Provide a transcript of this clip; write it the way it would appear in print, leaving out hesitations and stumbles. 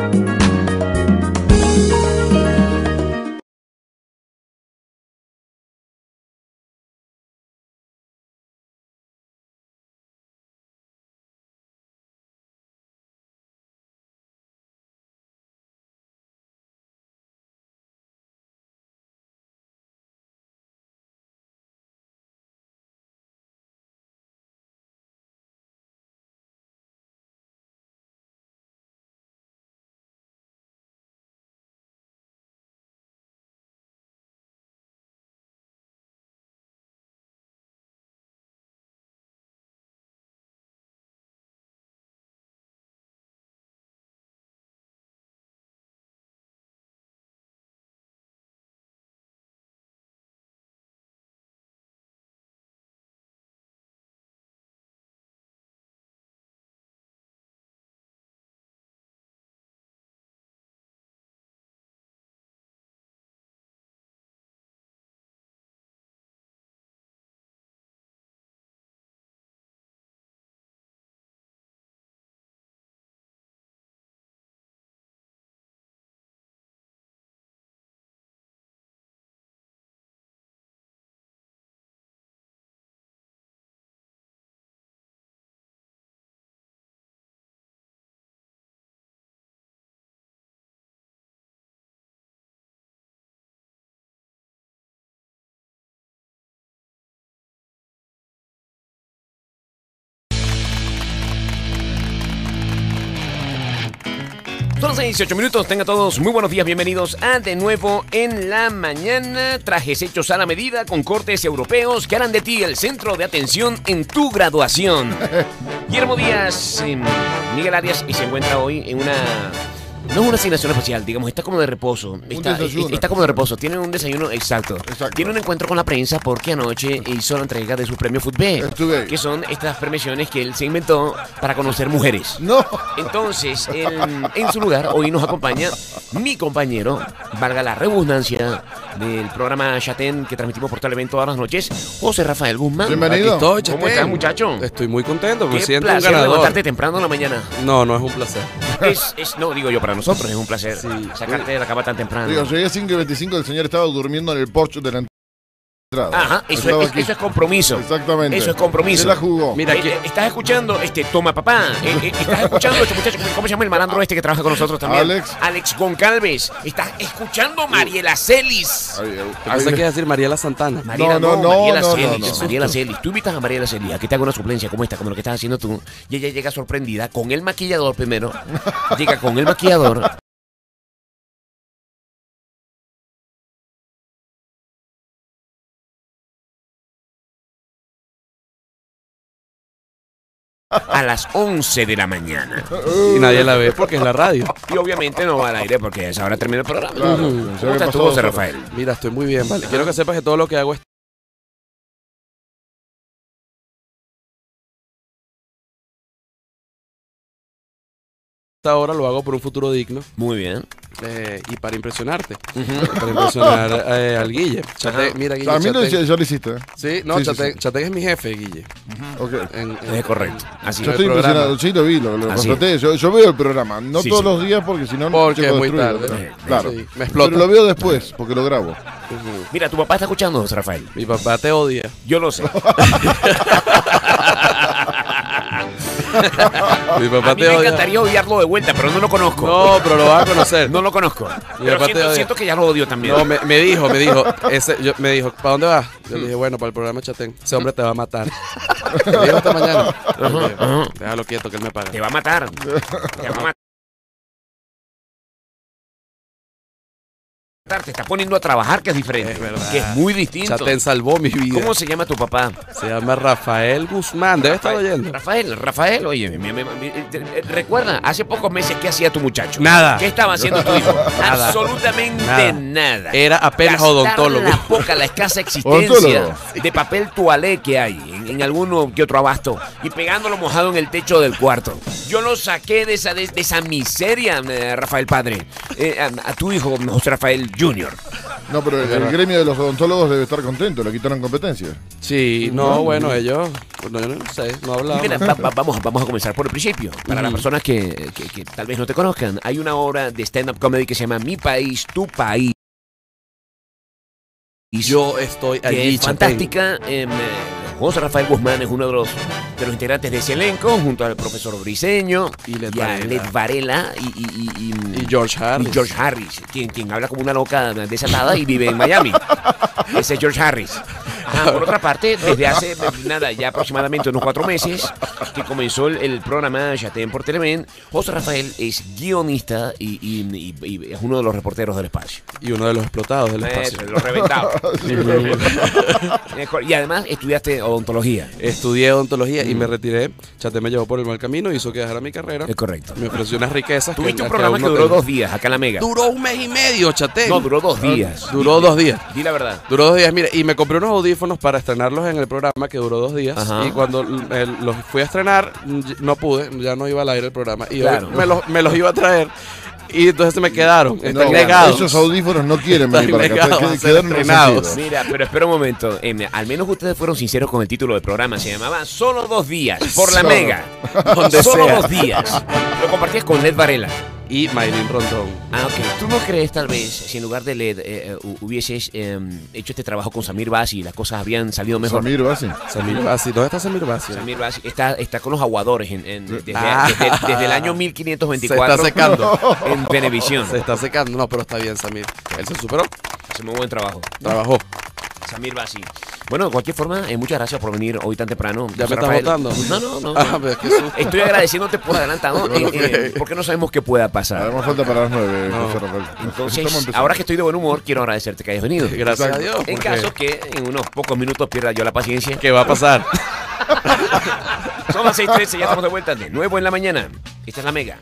Son las 18 minutos, tengan todos muy buenos días, bienvenidos a De Nuevo en la Mañana. Trajes hechos a la medida con cortes europeos que harán de ti el centro de atención en tu graduación. Guillermo Díaz, Miguel Arias, y se encuentra hoy en una... No es una asignación especial, digamos, está como de reposo. Está como de reposo, tiene un desayuno exacto. Tiene un encuentro con la prensa porque anoche hizo la entrega de sus premios Football, que son estas premiaciones que él se inventó para conocer mujeres. No. Entonces, en su lugar, hoy nos acompaña mi compañero, valga la redundancia, del programa Chatén que transmitimos por Televen todas las noches, José Rafael Guzmán. Bienvenido. Aquí estoy, ¿Cómo estás, muchacho? Estoy muy contento, me Qué siento un placer ganador. levantarte temprano en la mañana. No, no es un placer. No, digo yo, para nosotros es un placer sacarte de la cama tan temprano. Digo, llegué a 5:25, el señor estaba durmiendo en el porche de la entrada. Ajá, eso es compromiso. Exactamente. Eso es compromiso. Se la jugó. Mira, aquí Estás escuchando, toma papá, estás escuchando este muchacho, ¿cómo se llama el malandro este que trabaja con nosotros también? Alex Goncalves. Estás escuchando Mariela Celis. pensé que iba a decir Mariela Santana. Mariela No. Mariela Celis. Tú invitas a Mariela Celis a que te haga una suplencia como esta, como lo que estás haciendo tú, y ella llega sorprendida con el maquillador primero. Llega con el maquillador. A las 11 de la mañana. Y nadie la ve porque es la radio. Y obviamente no va al aire porque a esa hora termina el programa. Claro, ¿Cómo estás tú, José Rafael? Mira, estoy muy bien, vale. Quiero que sepas que todo lo que hago es esta hora lo hago por un futuro digno Muy bien. y para impresionarte. Para impresionar al Guille. Chatén, mira, Guille. También Chatén. ya lo hiciste. Sí, no, Sí, Chatén, sí. Chatén es mi jefe, Guille. Ok. Es correcto. Así Yo es. estoy el programa. impresionado, sí lo vi, lo Así constaté. Yo veo el programa, no Sí, todos sí. los días porque si no Porque se es lo muy destruyo, tarde. ¿verdad? Claro. Sí, me explota. Pero lo veo después porque lo grabo. Mira, tu papá está escuchando, José Rafael. Mi papá te odia. Yo lo sé. Mi papá A mí te me odia. encantaría odiarlo de vuelta, pero no lo conozco. No, pero lo vas a conocer. No lo conozco. Mi Pero papá te odia. siento que ya lo odio también. No, me dijo, me dijo, ¿para dónde vas? Yo le dije, bueno, para el programa Chatén. Ese hombre te va a matar. Me dijo esta mañana. Yo le dije, déjalo quieto que él me paga. Te va a matar. Te va a matar. Te está poniendo a trabajar, que es diferente. Es verdad. Que es muy distinto. Chatén salvó mi vida. ¿Cómo se llama tu papá? Se llama Rafael Guzmán. Debe estar oyendo. Rafael, oye, recuerda, hace pocos meses, ¿qué hacía tu muchacho? Nada. ¿Qué estaba haciendo tu hijo? Nada. Absolutamente nada. Era apenas Gastar odontólogo. la escasa existencia Odontólogo. de papel toalé que hay en alguno que otro abasto y pegándolo mojado en el techo del cuarto. Yo lo saqué de esa miseria, Rafael padre, a tu hijo, José Rafael Jr. No, pero el gremio de los odontólogos debe estar contento, le quitaron competencia. Sí, no, bueno, ellos, bueno, yo no sé, no hablamos. Mira, vamos a comenzar por el principio. Para las personas que tal vez no te conozcan, hay una obra de stand-up comedy que se llama Mi País, Tu País. Yo estoy Que allí, es fantástica. José Rafael Guzmán es uno de los integrantes de ese elenco, junto al profesor Briseño Y Led a Varela. Led Varela Y George Harris. y George Harris, quien habla como una loca desatada y vive en Miami. Ese es George Harris. Ajá, por otra parte, desde hace ya aproximadamente unos 4 meses que comenzó el programa Chatén por Televen, José Rafael es guionista y es uno de los reporteros del espacio. Y uno de los explotados del Eso, espacio. de los reventados. Y además estudiaste odontología. Estudié odontología y me retiré. Chate me llevó por el mal camino, hizo que dejara mi carrera. Es correcto. Me ofreció unas riquezas. Tuviste un que programa aún que no duró tengo. 2 días acá en La Mega. Duró 1 mes y medio, Chate. No, duró 2 días. Duró 2 días. Di la verdad. Duró 2 días, mire, y me compré unos audífonos para estrenarlos en el programa que duró 2 días. Ajá. Y cuando los fui a estrenar, no pude, ya no iba al aire el programa. Y Claro. hoy me los iba a traer. Y entonces se me quedaron. Están No, negados. esos audífonos no quieren venir para acá. negados a ser Quedaron estrenados. resentidos. Mira, pero espera un momento. Al menos ustedes fueron sinceros con el título del programa. Se llamaba Solo 2 días por La Solo. Mega. Donde Solo sea. 2 días. Lo compartías con Led Varela. Y Maylin Rondón. Ah, ok. ¿Tú no crees, tal vez, si en lugar de Led hubieses hecho este trabajo con Samir Basi y las cosas habrían salido mejor? Samir Basi. Samir Basi. ¿Dónde está Samir Basi? Samir Basi está con los aguadores desde el año Se 1524 está secando. en Venevisión. Se está secando. No, pero está bien, Samir. Él se superó. Hace muy buen trabajo. Trabajó. Samir Basi. Bueno, de cualquier forma, muchas gracias por venir hoy tan temprano. ¿Ya José me estás Rafael. votando? No. Ah, pero es que eso- Estoy agradeciéndote por adelantado porque no sabemos qué pueda pasar. Además falta para las 9, No. José Rafael. Entonces, Estamos empezando. ahora que estoy de buen humor, quiero agradecerte que hayas venido. Gracias a Exacto. Dios. En porque- caso que en unos pocos minutos pierda yo la paciencia. ¿Qué va a pasar? Son las 6:13, ya estamos de vuelta de nuevo en la mañana. Esta es La Mega.